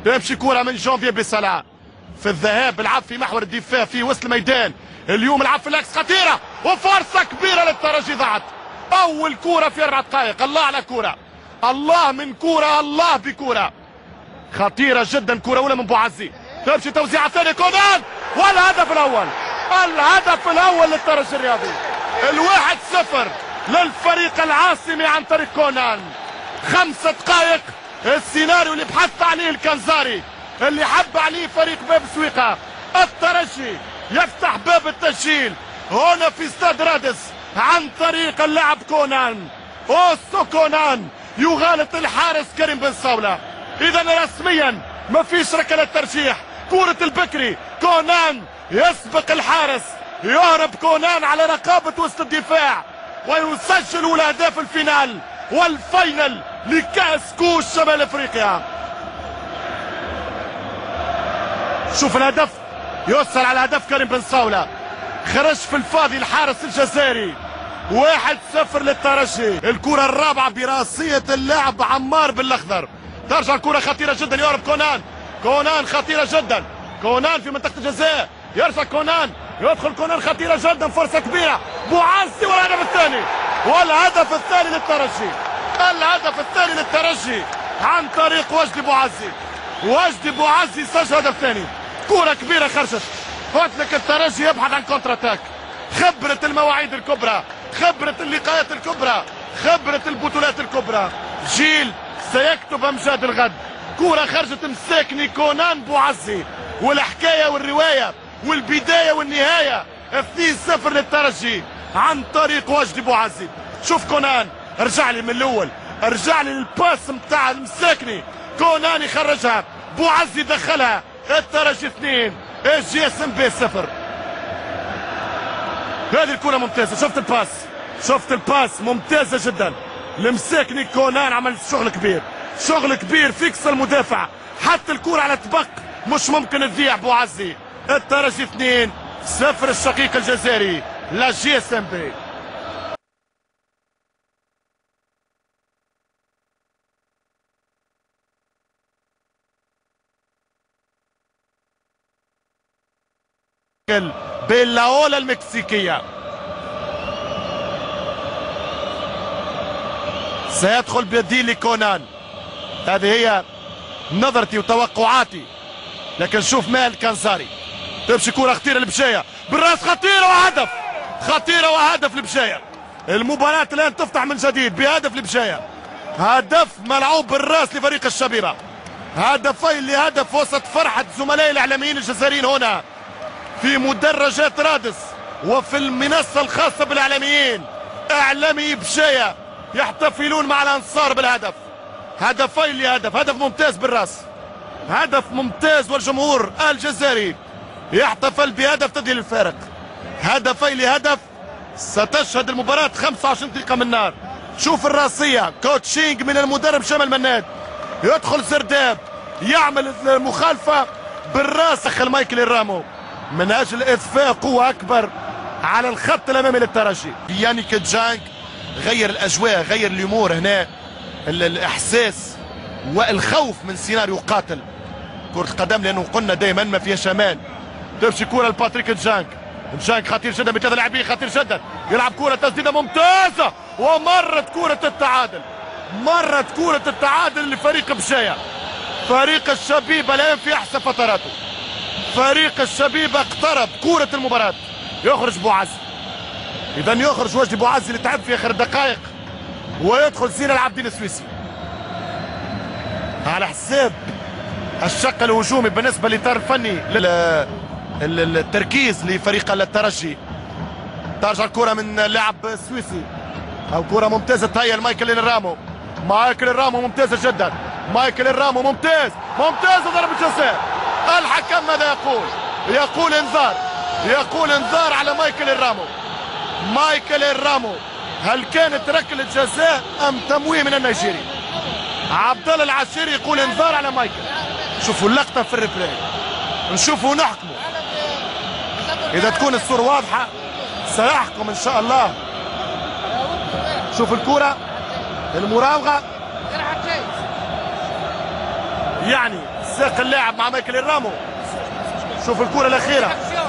تمشي كرة من جانفي بصلاح في الذهاب، لعب في محور الدفاع في وسط الميدان. اليوم لعب في الاكس خطيرة وفرصة كبيرة للترجي ضاعت. أول كرة في 4 دقائق. الله على كرة، الله من كرة، الله بكرة خطيرة جدا. كرة أولى من بوعزي، تمشي توزيعة ثانية كونان والهدف الأول. الهدف الأول للترجي الرياضي، 1-0 للفريق العاصمي عن طريق كونان. 5 دقائق، السيناريو اللي بحث عليه الكنزاري، اللي حب عليه فريق باب سويقة. الترجي يفتح باب التسجيل هنا في استاد رادس عن طريق اللاعب كونان. اوستو كونان يغالط الحارس كريم بن صولة. اذا رسميا ما فيش ركلة ترجيح. كرة البكري، كونان يسبق الحارس، يهرب كونان على رقابة وسط الدفاع ويسجل اولى اهداف الفينال والفاينل لكأس كوش شمال افريقيا. شوف الهدف، يوصل على هدف كريم بن صولة، خرج في الفاضي الحارس الجزائري. 1-0 للترجي. الكرة الرابعة براسية اللاعب عمار بالاخضر. ترجع الكرة خطيرة جدا، يهرب كونان. كونان خطيرة جدا، كونان في منطقة الجزاء، يرجع كونان، يدخل كونان خطيرة جدا، فرصة كبيرة. بوعزي والهدف الثاني، والهدف الثاني للترجي. الهدف الثاني للترجي عن طريق وجدي بوعزي. وجدي بوعزي سجل هدف ثاني. كرة كبيرة خرجت. قلت لك الترجي يبحث عن كونتر اتاك. خبرة المواعيد الكبرى، خبرة اللقاءات الكبرى، خبرة البطولات الكبرى. جيل سيكتب امجاد الغد. كرة خرجت مساكني كونان بوعزي، والحكاية والرواية والبداية والنهاية 2-0 للترجي عن طريق وجدي بوعزي. شوف كونان، ارجع لي من الاول، ارجع لي للباس متاع المساكني. كونان يخرجها، بوعزي دخلها. الترجي 2 جي اس ام بي 0. هذه الكرة ممتازة، شفت الباس، شفت الباس ممتازة جدا. المساكني كونان عمل شغل كبير، شغل كبير، فيكس المدافع. حتى الكرة على طبق مش ممكن تضيع. بوعزي. الترجي 2-0 الشقيق الجزائري لا جي اس ام بي. باللاولا المكسيكية سيدخل بديل لكونان. هذه هي نظرتي وتوقعاتي، لكن شوف مال الكنزاري. تمشي كرة خطيرة لبشاية بالراس، خطيرة وهدف، خطيرة وهدف لبشاية. المباراة الآن تفتح من جديد بهدف لبشاية. هدف ملعوب بالراس لفريق الشبيبة. هدفين لهدف وسط فرحة زملائي الإعلاميين الجزائريين هنا في مدرجات رادس وفي المنصة الخاصة بالإعلاميين. إعلامي بشاية يحتفلون مع الأنصار بالهدف. هدفين لهدف، هدف ممتاز بالراس، هدف ممتاز، والجمهور الجزائري يحتفل بهدف تدهيل الفارق. هدفين لهدف. ستشهد المباراة 25 دقيقة من النار. شوف الراسية، كوتشينج من المدرب شمال مناد. يدخل زرداب يعمل المخالفة بالراس. دخل مايكل الرامو من اجل اضفاء قوة اكبر على الخط الامامي للترجي. يانيك جانج غير الاجواء، غير الامور هنا. الاحساس والخوف من سيناريو قاتل كرة قدم، لانه قلنا دائما ما فيها شمال. تمشي كرة لباتريك جانج. جانج خطير جدا، بثلاثة لاعبين خطير جدا. يلعب كرة تسديدة ممتازة، ومرت كرة التعادل. مرت كرة التعادل لفريق بشاية. فريق الشبيبة الان في احسن فتراته. فريق الشبيبة اقترب. كرة المباراة، يخرج بوعزي. اذا يخرج وجدي بوعزي اللي تعب في اخر الدقائق، ويدخل زين العابدين السويسي على حساب الشق الهجومي بالنسبة للإطار الفني التركيز لفريق الترجي. ترجع الكرة من لاعب سويسي، او كرة ممتازة تهيأ لمايكل الرامو. مايكل الرامو ممتازة جدا، مايكل الرامو ممتاز، ممتازة ضربة جزاء. الحكم ماذا يقول؟ يقول انذار، يقول انذار على مايكل الرامو. مايكل الرامو، هل كانت ركلة جزاء ام تمويه من النيجيري؟ عبد الله العشيري يقول انذار على مايكل. شوفوا اللقطة في الريبلاي، نشوفوا ونحكموا. إذا تكون الصورة واضحة سيحكم إن شاء الله. شوف الكرة، المراوغة، يعني ساق اللاعب مع مايكل رامو. شوف الكرة الأخيرة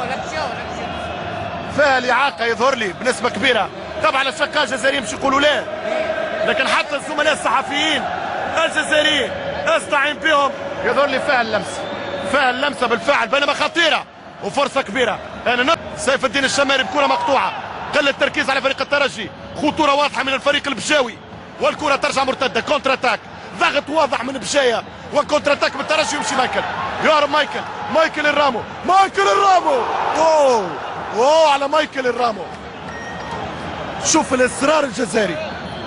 فيها الإعاقة يظهر لي بنسبة كبيرة. طبعا الأشقاء الجزائريين مش يقولوا لا، لكن حتى الزملاء الصحفيين الجزائريين استعين بهم يظهر لي فيها اللمسة بالفعل، بينما خطيرة وفرصة كبيرة. يعني سيف الدين الشماري بكرة مقطوعة، قل التركيز على فريق الترجي، خطورة واضحة من الفريق البشاوي، والكرة ترجع مرتدة، كونتر اتاك، ضغط واضح من بشاية وكونتر اتاك بالترجي. يمشي مايكل، يهرب مايكل الرامو اوه على مايكل الرامو. شوف الاصرار الجزائري.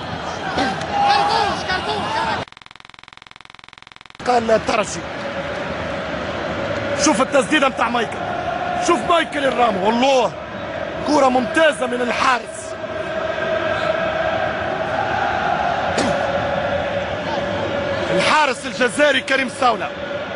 قال الترجي، شوف التسديده نتاع مايكل، شوف مايكل الرامو، والله كرة ممتازة من الحارس. الحارس الجزائري كريم ساولة.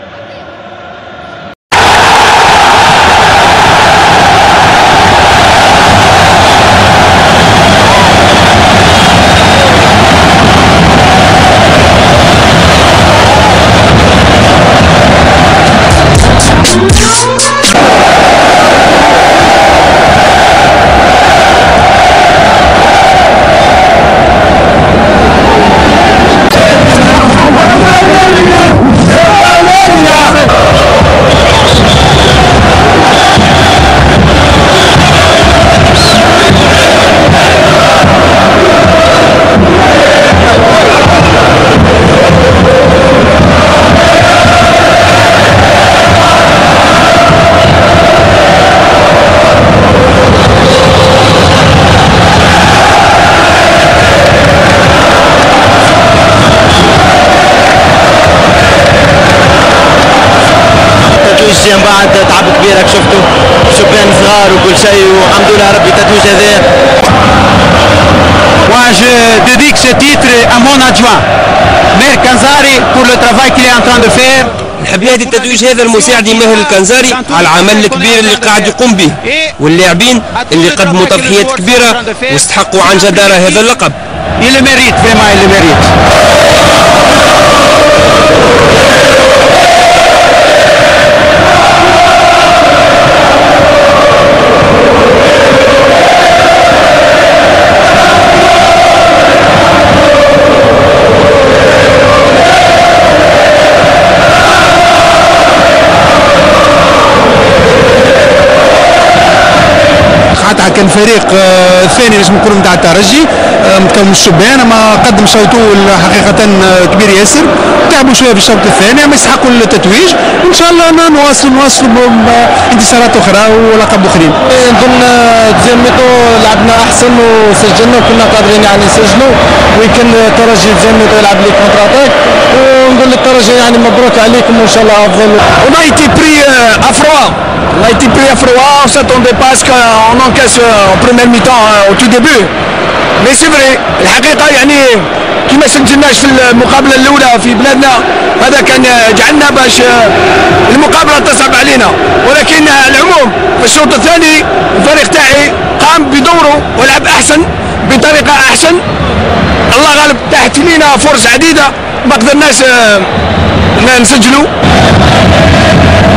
من بعد تعب كبير راك شفتوا شبان صغار وكل شيء، والحمد لله ربي تتويج هذا. Moi je dédique ce titre à mon adjoint Maher Kanzari pour le travail qu'il est en train de faire. نحب نهدي التتويج هذا المساعدي ماهر الكنزاري على العمل الكبير اللي قاعد يقوم به، واللاعبين اللي قدموا تضحيات كبيرة واستحقوا عن جدارة هذا اللقب. Il le mérite, vraiment il le mérite. كان فريق ثاني لازم يكون نتاع الترجي متكون من الشبان، اما قدم شوطو حقيقه كبير ياسر، تعبوا شويه في الشوط الثاني اما يستحقوا التتويج، وان شاء الله نواصلوا بانتصارات اخرى ولقب اخرين. نظن ديزيام ميطو لعبنا احسن وسجلنا وكنا قادرين يعني نسجلوا، ويمكن الترجي ديزيام ميطو يلعب لي كونتر اتاك، ونقول للترجي يعني مبروك عليكم وان شاء الله افضل. On a été pris à froid. On a été pris à froid, on ne s'attendait pas à ce qu'on encaisse en première mi-temps au tout début. Mais c'est vrai, الحقيقة يعني كي ما سجلناش في المقابلة الأولى في بلادنا هذا كان جعلنا باش المقابلة تصعب علينا، ولكن على العموم في الشوط الثاني الفريق تاعي قام بدوره ولعب أحسن بطريقة أحسن. الله غالب تحت لينا فرص عديدة ما قدرناش نسجلوا.